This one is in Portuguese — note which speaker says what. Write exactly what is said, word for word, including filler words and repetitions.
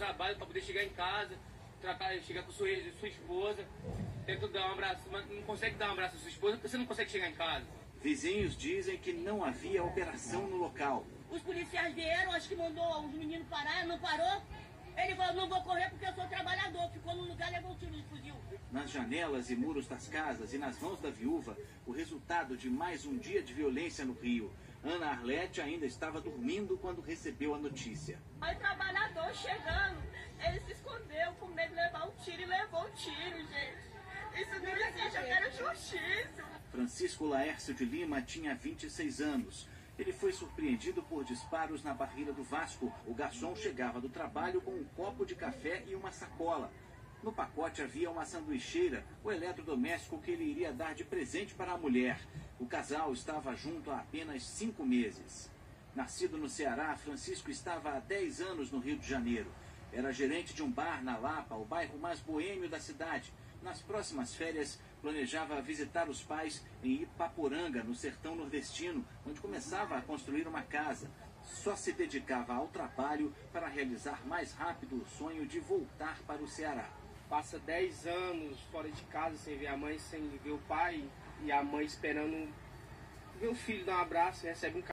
Speaker 1: trabalho para poder chegar em casa, chegar com sua, sua esposa, tenta dar um abraço, mas não consegue dar um abraço à sua esposa porque você não consegue chegar em casa.
Speaker 2: Vizinhos dizem que não havia operação no local.
Speaker 3: Os policiais vieram, acho que mandou os meninos parar, não parou. Ele falou, não vou correr porque eu sou trabalhador. Ficou no lugar, levou um tiro de fuzil.
Speaker 2: Nas janelas e muros das casas e nas mãos da viúva, o resultado de mais um dia de violência no Rio. Ana Arlete ainda estava dormindo quando recebeu a notícia.
Speaker 3: Aí o trabalhador chegando, ele se escondeu com medo de levar um tiro e levou um tiro, gente. Isso não existe, eu quero justiça.
Speaker 2: Francisco Laércio de Lima tinha vinte e seis anos. Ele foi surpreendido por disparos na barreira do Vasco. O garçom chegava do trabalho com um copo de café e uma sacola. No pacote havia uma sanduicheira, o eletrodoméstico que ele iria dar de presente para a mulher. O casal estava junto há apenas cinco meses. Nascido no Ceará, Francisco estava há dez anos no Rio de Janeiro. Era gerente de um bar na Lapa, o bairro mais boêmio da cidade. Nas próximas férias, planejava visitar os pais em Ipaporanga, no sertão nordestino, onde começava a construir uma casa. Só se dedicava ao trabalho para realizar mais rápido o sonho de voltar para o Ceará.
Speaker 1: Passa dez anos fora de casa, sem ver a mãe, sem ver o pai, e a mãe esperando ver o filho dar um abraço, recebe um